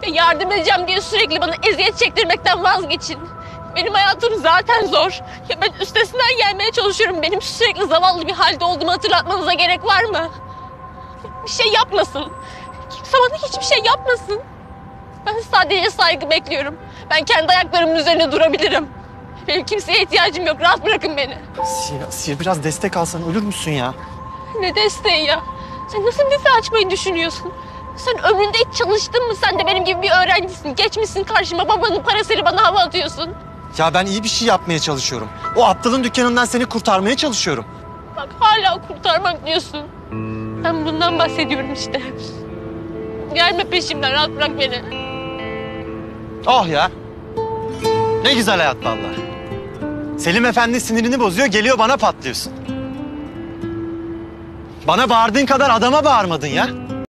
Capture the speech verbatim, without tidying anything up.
Ve yardım edeceğim diye sürekli bana eziyet çektirmekten vazgeçin. Benim hayatım zaten zor. Ya ben üstesinden gelmeye çalışıyorum. Benim sürekli zavallı bir halde olduğumu hatırlatmanıza gerek var mı? Bir şey yapmasın. Kimse bana hiçbir şey yapmasın. Ben sadece saygı bekliyorum. Ben kendi ayaklarımın üzerine durabilirim. Benim kimseye ihtiyacım yok. Rahat bırakın beni. Asiye, Asiye biraz destek alsan ölür müsün ya? Ne desteği ya? Sen nasıl bir dizi açmayı düşünüyorsun? Sen ömründe hiç çalıştın mı? Sen de benim gibi bir öğrencisin. Geçmişsin karşıma, babanın parasıyla bana hava atıyorsun. Ya ben iyi bir şey yapmaya çalışıyorum. O aptalın dükkanından seni kurtarmaya çalışıyorum. Bak hala kurtarmak diyorsun. Ben bundan bahsediyorum işte. Gelme peşimden, rahat bırak beni. Oh ya. Ne güzel hayat vallahi. Selim Efendi sinirini bozuyor, geliyor bana patlıyorsun. Bana bağırdığın kadar adama bağırmadın ya.